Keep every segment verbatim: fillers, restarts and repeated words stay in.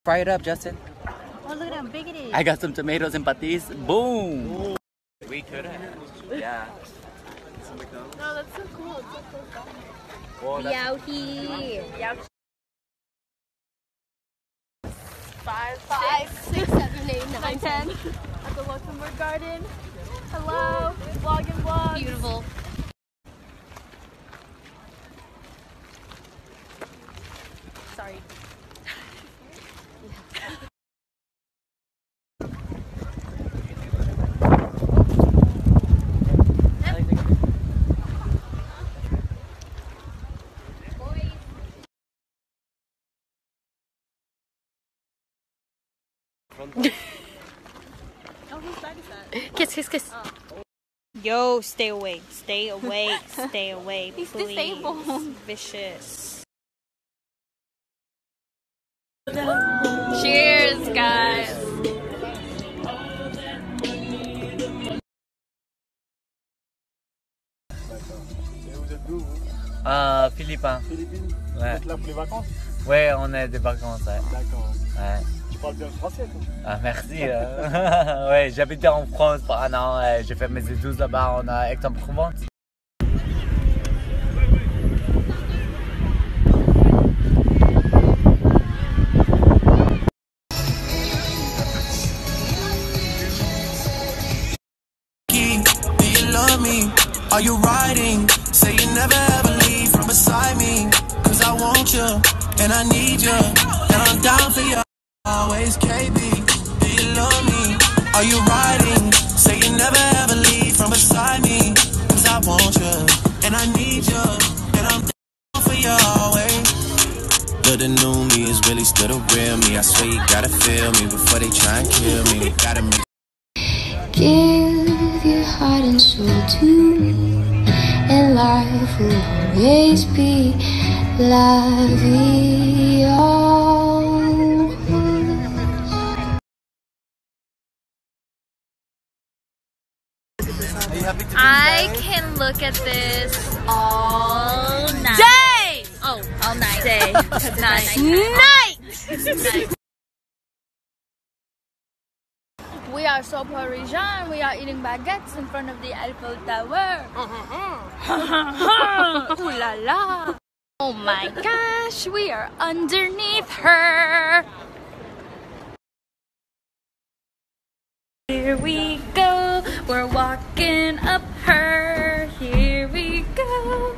Fry it up, Justin. Oh, look at how big it is. I got some tomatoes and patis. Boom! Ooh. We could have. Yeah. No, that's so cool. It's so close by. Well, Yowhee. Yowhee. Five, five, six, seven, eight, nine, ten. At the Luxembourg Garden. Hello. Vlog and vlog. Beautiful. Sorry. Oh, whose bag is that? Kiss, kiss, kiss. Oh. Yo, stay away. Stay away. Stay away. He's please. disabled. Vicious. Cheers, guys. Euh, Philippins. Philippines. Ouais. Vous êtes là pour les vacances? Ouais, on est des vacances. Ouais. D'accord. Ouais. Tu parles bien le français, toi? Ah, merci. Euh. Ouais, j'habitais en France pendant un an. Ouais, j'ai fait mes études là-bas en euh, Aix-en-Provence. Do you love me? Are you riding? Say you never ever leave from beside me. Cause I want you, and I need you, and I'm down for you. Always K B, do you love me? Are you riding? Say you never ever leave from beside me. Cause I want you, and I need you, and I'm down for you always. But the new me is really still the real me. I swear you gotta feel me before they try and kill me. Gotta make give your heart and soul to me, and life will always be la vie en rose. I can look at this all night. Day! Oh, all night. Day. Night. Night! Night. We are so Parisian. We are eating baguettes in front of the Eiffel Tower. Ooh la la. Oh my gosh, we are underneath her. Here we go. We're walking up her. Here we go.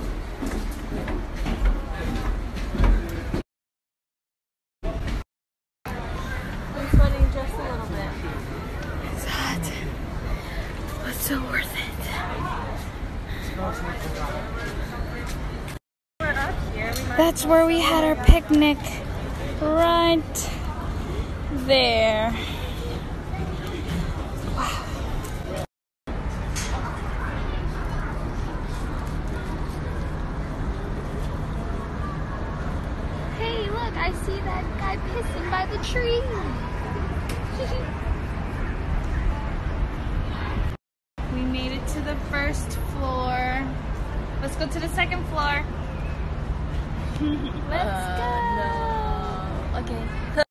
I'm sweating just a little bit. It's hot, but so worth it. That's where we had our picnic. Right there. Wow. Hey, look, I see that guy pissing by the tree. We made it to the first floor. Let's go to the second floor. Let's Uh, go. No. Okay.